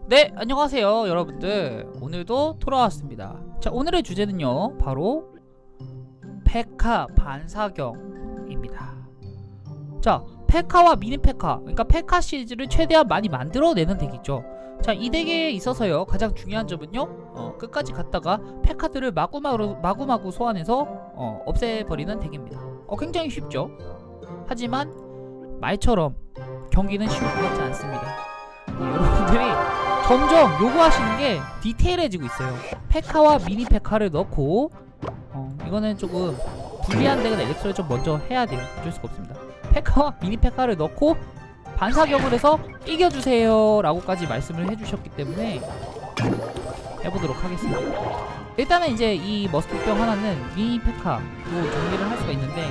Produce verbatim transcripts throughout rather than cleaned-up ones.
네, 안녕하세요 여러분들. 오늘도 돌아왔습니다. 자, 오늘의 주제는요 바로 페카 반사경입니다. 자, 페카와 미니 페카, 그러니까 페카 시리즈를 최대한 많이 만들어내는 덱이죠. 자, 이 덱에 있어서요 가장 중요한 점은요 어, 끝까지 갔다가 페카들을 마구마구, 마구마구 소환해서 어, 없애버리는 덱입니다. 어, 굉장히 쉽죠. 하지만 말처럼 경기는 쉬울 것 같지 않습니다. 어, 여러분들이 점점 요구하시는 게 디테일해지고 있어요. 페카와 미니 페카를 넣고 어, 이거는 조금 불리한 덱은 엘릭서를 좀 먼저 해야 돼요. 어쩔 수가 없습니다. 페카와 미니 페카를 넣고 반사격을 해서 이겨주세요 라고까지 말씀을 해주셨기 때문에 해보도록 하겠습니다. 일단은 이제 이 머스크병 하나는 미니 페카로 정리를 할 수가 있는데,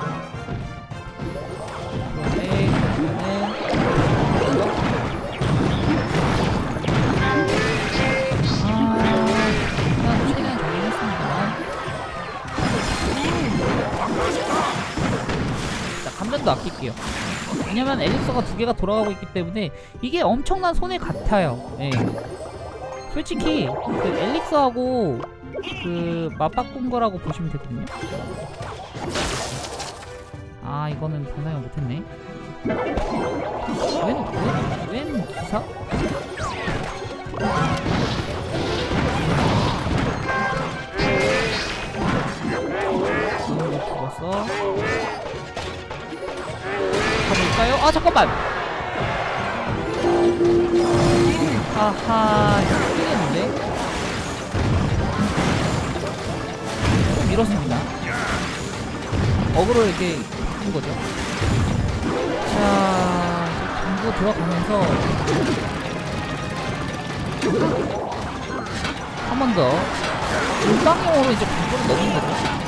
그런데 그러면은 감전도 아낄게요. 왜냐면 엘릭서가 두 개가 돌아가고 있기 때문에 이게 엄청난 손해 같아요. 예. 솔직히 그 엘릭서하고 그 맞바꾼 거라고 보시면 되거든요. 아, 이거는 반사용 못했네. 웬, 웬, 웬 기사? 음, 죽었어. 가볼까요? 아, 잠깐만! 하하, 이거 끌리겠는데? 좀 밀었습니다. 어그로 이렇게 바꾼 거죠. 자, 전부 들어가면서 한 번 더 물방용으로 이제 공부를 넣는 거죠.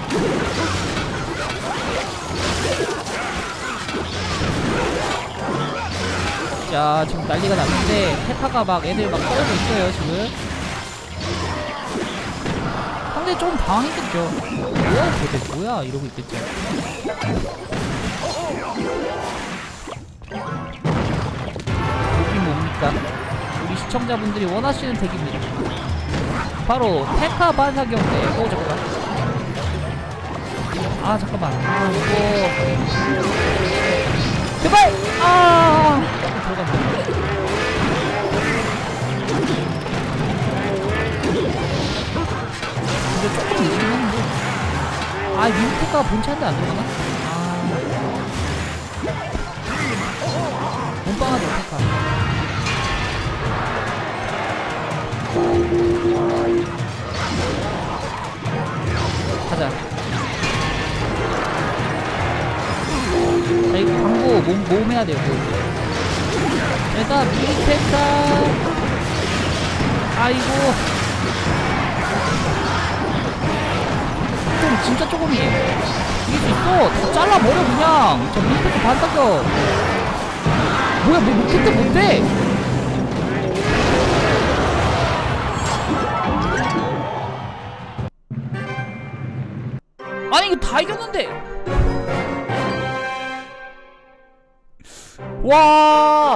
자, 지금 난리가 났는데 페카가 막 애들 막 떨어져 있어요 지금. 상대 좀 당황했겠죠. 뭐야 도대체 뭐야 이러고 있겠죠. 여기 뭡니까? 우리 시청자분들이 원하시는 덱입니다. 바로 페카 반사경 덱. 오, 잠깐만. 아, 잠깐만. 아, 이거 제발! 아! 들어갔네. 근데 조금 늦긴 했는데. 아, 민트가 본체한테 안 들어가나? 아. 몸빵하죠, 페카. 가자. 자, 이거 광고 몸, 모음 해야 돼요. 일단 미니 페카. 아이고. 좀 진짜 조금이에요. 이길 수 있어. 다 잘라버려 그냥. 저 미니 페카 반사격. 뭐야, 뭐 못했대 못해. 아니 이거 다 이겼는데. 와!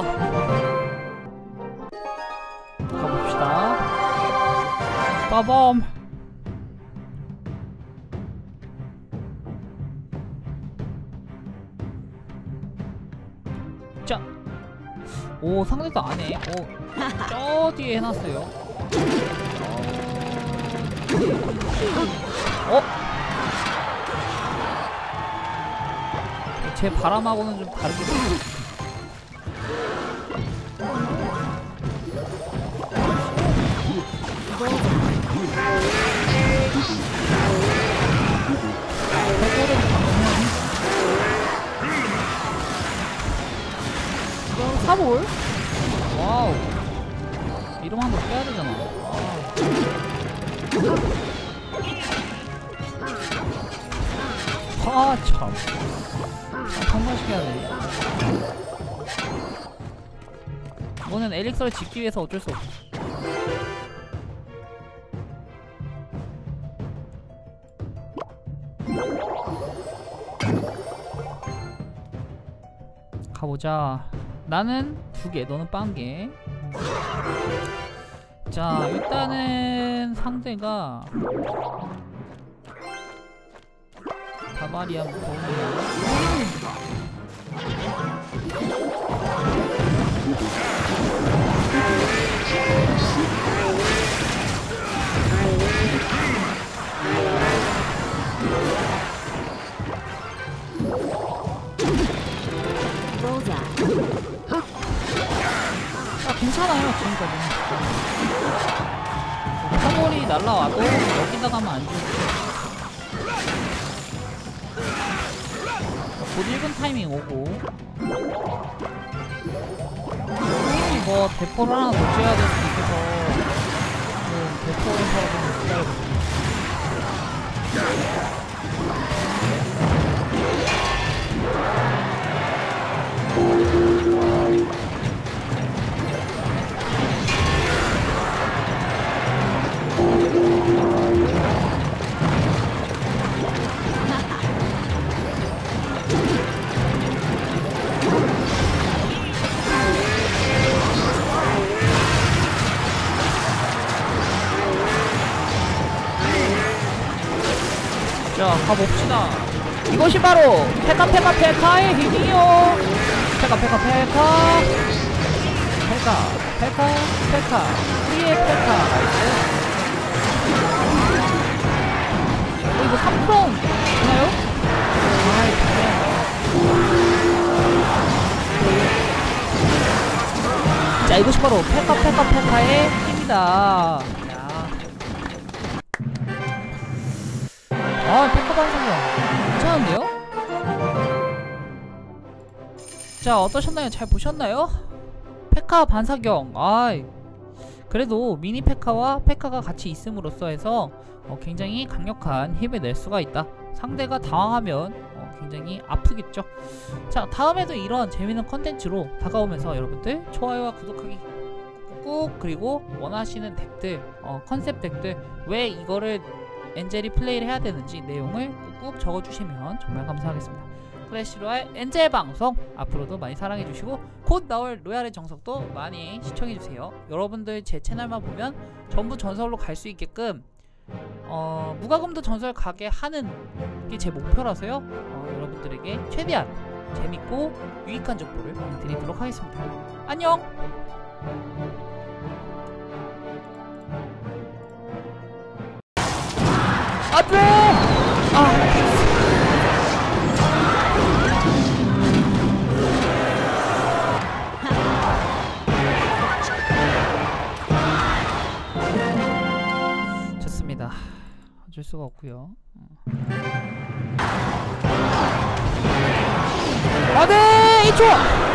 가봅시다. 빠밤. 자. 오, 상대도 안 해. 오, 저 뒤에 해놨어요. 어? 제 바람하고는 좀 다르게 생겼어. 사볼? 와우. 이름 한 번 빼야 되잖아. 아, 참. 한 번씩 해야 돼. 이거는 엘릭서를 짓기 위해서 어쩔 수 없어. 가보자. 나는 두 개, 너는 빵 개. 자, 일단은 상대가 다마리아 무서운 아, 괜찮아요 지금까지. 화물이 날라와도 여기다 가면 안 죽죠. 곧 일 분 타이밍 오고 뭐 대포를 하나 더 쬐야 될 수도 있어서 뭐 대포에서 좀 기다려보세요. 자, 가봅시다. 이것이 바로 페카 페카 페카의 힘이요. 페카 페카 페카 페카 페카 페카 우리의 페카. 어, 이거 삼 프로 되나요? 아이, 그래. 자, 이것이 바로 페카 페카 페카의 힘이다. 아, 페카 반사경 괜찮은데요? 자, 어떠셨나요? 잘 보셨나요? 페카 반사경. 아이, 그래도 미니 페카와 페카가 같이 있음으로써 해서 어, 굉장히 강력한 힘을 낼 수가 있다. 상대가 당황하면 어, 굉장히 아프겠죠. 자, 다음에도 이런 재밌는 컨텐츠로 다가오면서 여러분들 좋아요와 구독하기 꾹, 그리고 원하시는 덱들, 어, 컨셉 덱들, 왜 이거를 엔젤이 플레이를 해야 되는지 내용을 꾹꾹 적어주시면 정말 감사하겠습니다. 클래시로얄 엔젤 방송 앞으로도 많이 사랑해주시고 곧 나올 로얄의 정석도 많이 시청해주세요. 여러분들 제 채널만 보면 전부 전설로 갈 수 있게끔 어, 무과금도 전설 가게 하는 게 제 목표라서요. 어, 여러분들에게 최대한 재밌고 유익한 정보를 드리도록 하겠습니다. 안녕! 안돼! 아, 좋습니다. 어쩔 수가 없고요. 안돼! 이 초!